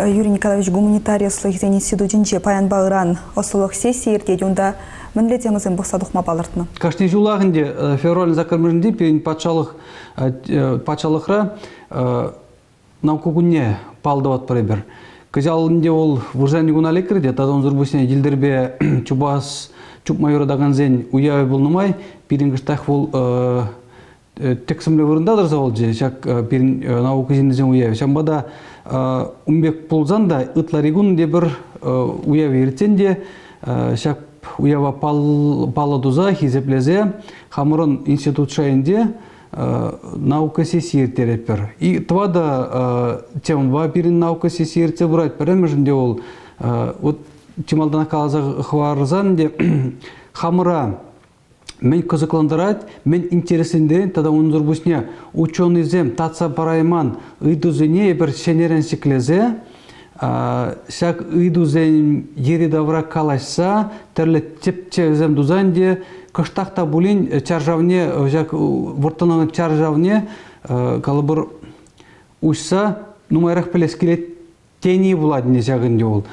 Юрий Николаевич гуманитарий слыхтен институтинче паян бағыран осылық сессия ерде юнда мінлетемізен бұқсадық мапалыртыны. Кашни жулағынде февраль закармырынде перен патшалықра наукугуне палдават парыбер. Кызалынде ол вұржан югуна лекірде, тадан зұрбысыне елдербе чубас, чуп майора дағанзен уявы болнымай, перен кыштақ ол тексімлі вырындадыр заволже, шак перен науку зендізен уявы. Шамбада умбек ползан да ытларигун де бір уявы ертенде, шак уява паладуза, хизеплезе, хамырын институт шайынде наука сессия терепер. И твада тем ва перен наука сессия ерте брать, перемежінде ол вот чималдана калаза хварзан де хамыра мен кызыкландырат, мен интересендерин, тогда он зурбусне ученыйзем татса парайман ыйдузене бір шенерен сиклезе, шак ыйдузен ери давра калашса, терле тепчезем дузанде, кыштақта булин чаржавне, вұртынын чаржавне, калыбыр ұшса, нумайрақ пілес келет тени буладыне жағынде ол.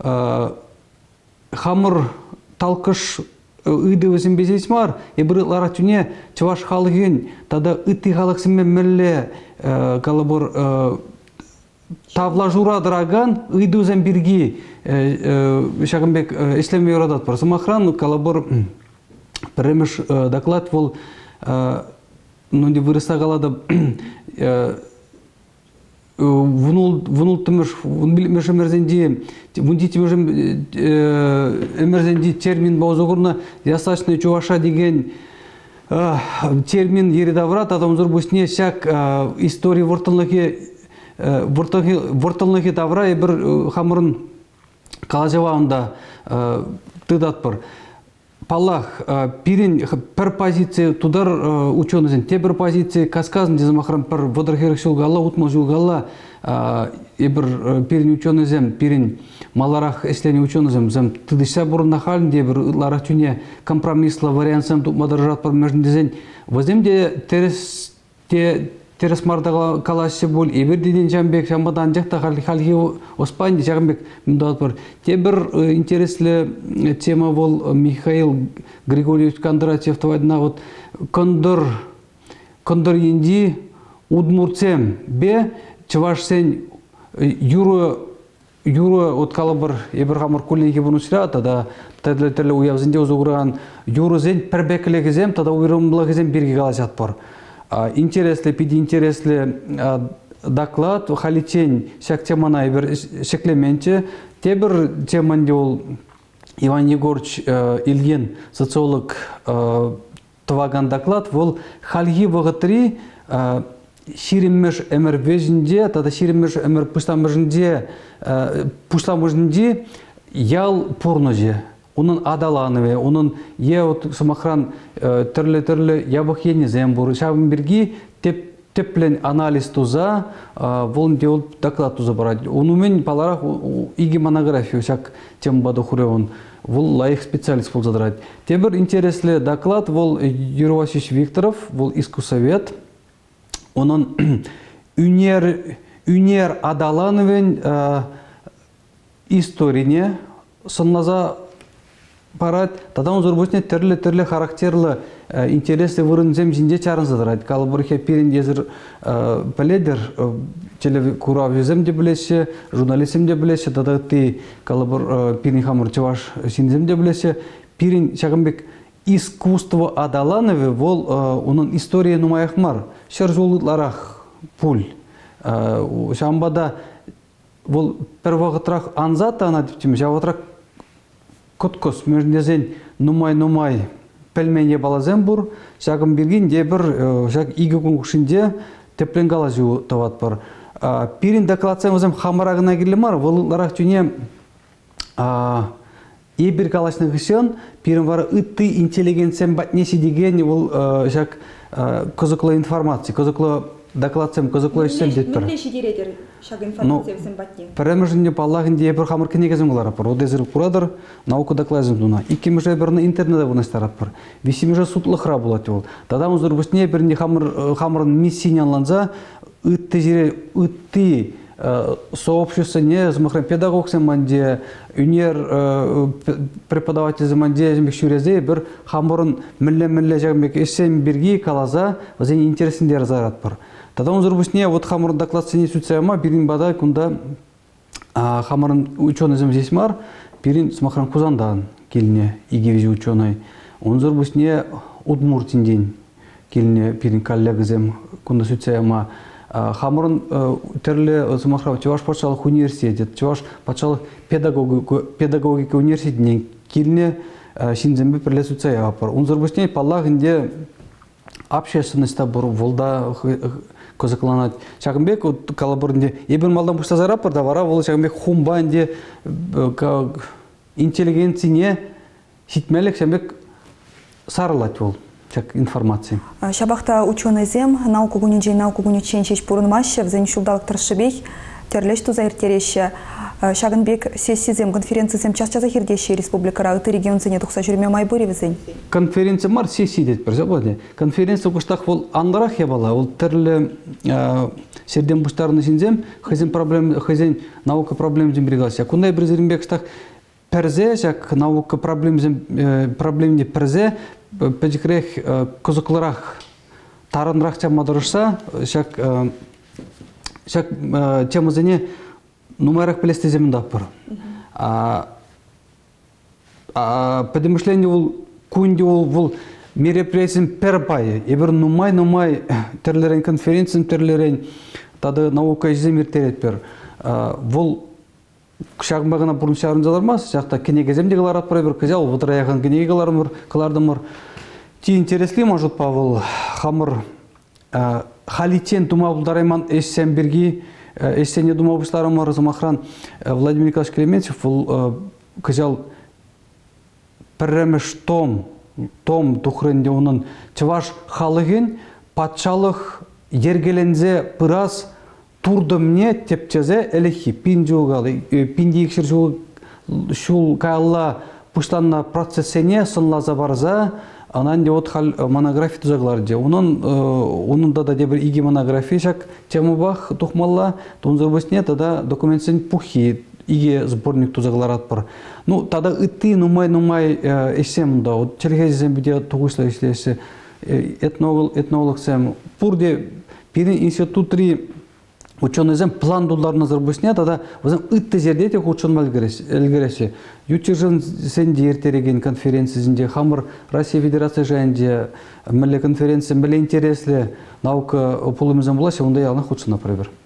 Хамыр талқыш ыйды өзін безейс мар, ебір ытлара түне чываш халығын, тада ыты халықсымен мәлі калыбыр тавла жура дыраган, ыйды өзін бірге шағынбек ислами орадат бар. Самахран калыбыр Премеш доклад был, не выросла голода, вунул тымыш, вунбилмеш эмерзенди, вундити межем эмерзенди термин баузогурна, ясачный чуваша деген термин еридаврат, а там зурбусне всяк истории ворталнахи тавра и бір хамырын калажаваунда тыдат бар. Паллах, пирин пер позиции тудар ученыйзен, те бір позиции касказын дезамахрам пер водырхерек шулгала, утмал жулгала, ебір пирин ученыйзен, пирин маларах эслени ученыйзен, зем тыдыша бурын нахалин, де бір ларах тюне компромисла вариансам тут мадаржат пар междендезен, воземде терес марда калашы бол, ебір деден жамбек, жамбадан жақта халхи оспайын, жағымбек мүндат бар. Те бір интереслі тема бол Михаил Григорьевич Кондратьев тавадына вот кондор енди удмурцем бе чывашсен юру от калабыр ебір хамыр кулленге бұны сіра, тада тәрлі уявзінде ұзығырған юру зен пәрбекілегізем, тада уйрымлығызем берге калажат бар. Интересный, пединтересный доклад, халичень, всяк темана ибер шеклементе, тебер теманде ол Иван Егорович Ильин, социолог, таваган доклад, вол хальги вогатри шириммеш эмер вежинде, тада шириммеш эмер пуштамыжинде ял порнозе. Onun adalanı, onun от самахран türlü yabık yeni zemburu. Şabın birgi teplen analiz tuza, volun diol doklad tuza barad. Onu men palarak igi monografию şak tem bada хуревон. Вол лайх специалист был задрать. Тебер интересный доклад вол Юрий Васильевич Викторов, вол искусовед. Он үнер адаланывен историне сонназа парад, тогда он зурбусне терлі характерлі интереслі вырынзем жинде чарын задырайды. Калыбырхе пирин езір пәледер, курав жезем де білесе, журналистем де білесе, тогда ты калыбыр пирин хамыр чаваш синзем де білесе, пирин шағымбек искусство адаланове, вол оның история нумаяхмар, шер жолытларах пуль. Шамбада вол первағытрах анзата ана дептім, жаватрах Коткос междезен нумай пельмене балазен бур, шагым биргин де бір шаг игі күнгішінде теплен галазу тават бар. Пирин докладсен өзім хамарағына келі мар, волыларақ түне ебір галашны ғышын, пирин вары үтті интеллигенцен батнесі деген ол шаг кызықлы информация, кызықлы докладсем, кызықлы ішсен дед бір. Мүлдеші дередер шаг информация өзім батне? Пәрәміжінде паллағын де бір хамыр кенегізім ғылар апыр. Одезір құрадыр, наука докладзым дуна. Икі мүжі бірні интернеті бұныстар апыр. Весі мүжі сутлықыра болады ол. Тада мұзыр бұсіне бірінде хамырын миссиян ланза, үтті сообщество не замахран педагог семанде, унер преподаватель заманде жембек шурезе бір хамырын милле жембек эсем берги калаза вазен интересіндер зарат бар. Тада он зарбусне вот хамырын доклад сене сүтсәма бирин бада кунда хамырын ученый здесь мар, бирин смахран кузандан келіне игевизи ученый. Он зарбусне Удмуртин день келіне бирин коллегизем кунда сүтсәма. Хамырын терлі смахран Чуваш патшалық университет, Чуваш патшалық педагогика университетінен келіне шинзембе пірле сүтсәя апар. Он зарбусне паллағынде общественностьта бір волда козакланат. Шагымбек калабырынде ебір малдан бұшта зарапыр да вара волы Шагымбек хумбанде интеллигенцияне ситмелік Шагымбек сарылат ол информация. Шабақта ученый зем науку гуничен чеч пурынмаще взен шулдалық тыршыбек терлеш туза ертереші. Шагынбек сессизем конференциясем час-часа хирдеші республикара ыты регион зене тұқса жүрме майбыры візен. Конференция мар сессии дед бірзе. Конференция құштақ ол андырақ ебала. Ол тірлі серден бұштарыны сензем хызен наука проблемзен біргался. Кундай бір зерінбек штақ перзе, жак наука проблемде перзе, пәжікірек күзіқлырақ тарынрақ чамадырышса, жак темазыне нумайрақ білесті земінде апыр. Пәдемішлені ол күнде ол мероприятиен перпайы. Ебір нумай тірлерен конференциям тірлерен тады наука жезем ертерет пер. Бұл шағынбағына бұрын шағын жалармас, жақта кенегеземде қалар атпырай бір көзе, ол бұтыр аяған кенеге қалардың мұр. Ти интересли, может, Павел, хамыр халитен тума бұлдарайман эссен берги, эссене дума бұштарым Замахран Владимир Николаевич Клементьев, ол көзел пірремеш том тұқырынде оның Чуваш халығын патшалық ергелензе пырас турдымне тепчезе әліхи пиндеуғалы, пиндейікшір шул кайалла пұштанна процессене сынлаза барза, анан де от хал монография тузаглар де. Onun да дебір иги монография шак тему бах тухмалла, тонзыр бөсіне тада документсен пухи иги сборник тузаглар атпыр. Ну, тада ыты нумай эсем да, от черхезем биде тугышла ешлесі этнолог сем. Пурде пирин институтри ученыйзем план дуларына зарбысне, тада өзім үтті жерде тек учен әлгіресі. Ютчержін сенде ертереген конференциясінде Хамыр Россия Федерация жайынде мүлі конференция мүлі интереслі наука пулымызен боласы, онда яғына құтсына пірібір.